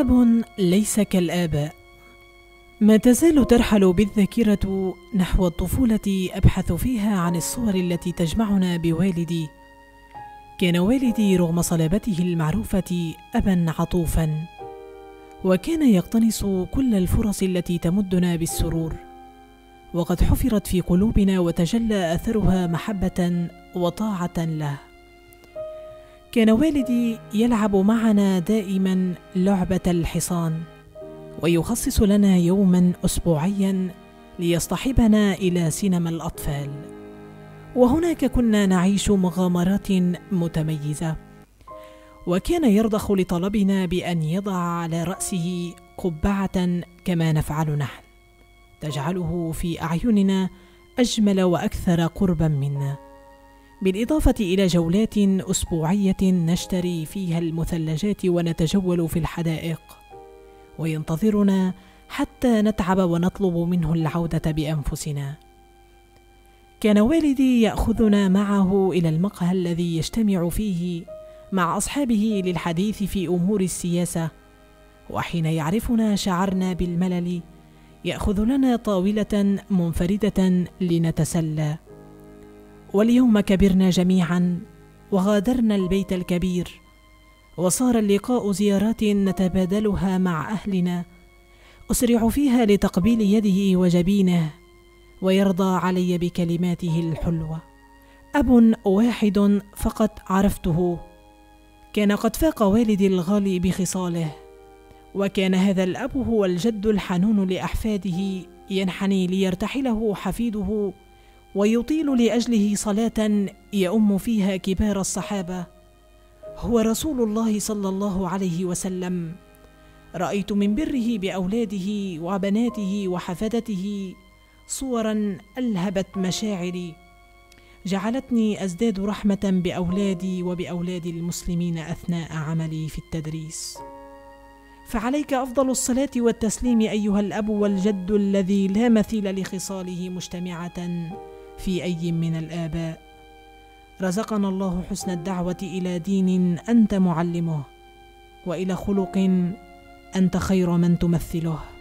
أب ليس كالآباء. ما تزال ترحل بالذاكرة نحو الطفولة أبحث فيها عن الصور التي تجمعنا بوالدي. كان والدي رغم صلابته المعروفة أبا عطوفا، وكان يقتنص كل الفرص التي تمدنا بالسرور، وقد حفرت في قلوبنا وتجلى أثرها محبة وطاعة له. كان والدي يلعب معنا دائما لعبة الحصان، ويخصص لنا يوما أسبوعيا ليصطحبنا إلى سينما الأطفال، وهناك كنا نعيش مغامرات متميزة. وكان يرضخ لطلبنا بأن يضع على رأسه قبعة كما نفعل نحن، تجعله في أعيننا أجمل وأكثر قربا منا، بالإضافة إلى جولات أسبوعية نشتري فيها المثلجات ونتجول في الحدائق، وينتظرنا حتى نتعب ونطلب منه العودة بأنفسنا. كان والدي يأخذنا معه إلى المقهى الذي يجتمع فيه مع أصحابه للحديث في أمور السياسة، وحين يعرفنا شعرنا بالملل يأخذ لنا طاولة منفردة لنتسلى. واليوم كبرنا جميعا وغادرنا البيت الكبير، وصار اللقاء زيارات نتبادلها مع أهلنا، أسرع فيها لتقبيل يده وجبينه ويرضى علي بكلماته الحلوة. أب واحد فقط عرفته، كان قد فاق والدي الغالي بخصاله، وكان هذا الأب هو الجد الحنون لأحفاده، ينحني ليرتحله حفيده ويطيل لأجله صلاة يؤم فيها كبار الصحابة. هو رسول الله صلى الله عليه وسلم. رأيت من بره بأولاده وبناته وحفدته صورا ألهبت مشاعري، جعلتني أزداد رحمة بأولادي وبأولاد المسلمين أثناء عملي في التدريس. فعليك أفضل الصلاة والتسليم أيها الأب والجد الذي لا مثيل لخصاله مجتمعة في أي من الآباء. رزقنا الله حسن الدعوة إلى دين أنت معلمه، وإلى خلق أنت خير من تمثله.